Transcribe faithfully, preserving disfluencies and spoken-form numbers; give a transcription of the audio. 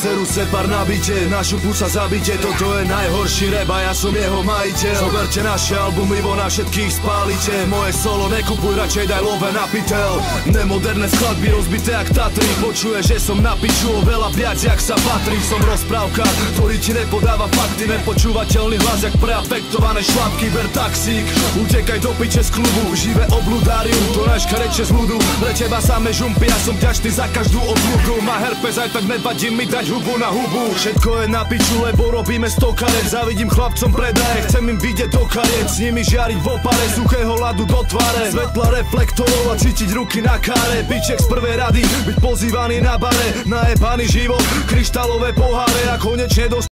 Seru separ nabite, našu pusa zabite. Toto je najhorší rap a ja som jeho majiteľ. Zoberte naše albumy, vo na všetkých spálite. Moje solo nekupuj, radšej daj love na pytel. Nemoderné skladby rozbité jak Tatry. Počuje, že som na piču oveľa viac jak sa patrí. Som rozprávka, ktorý ti nepodáva fakty. Nepočúvateľný hlas jak preafektované šlapky. Ber taxík, utekaj do piče z klubu. Živé obludárium, to náška reče z ľudu. Pre teba samé žumpy, ja som ťažný za každú obludu. Má herpes, aj tak nevadí mi dať hubu na hubu. Všetko je na piču, lebo robíme sto karet. Zavidím chlapcom predaje, chcem im vidieť do kariet. S nimi žiariť v opare, suchého ľadu do tváre. Svetla reflektorov a cítiť ruky na káre. Piček z prvej rady, byť pozývaný na bare. Najebaný život, kryštálové poháre a konečne dostať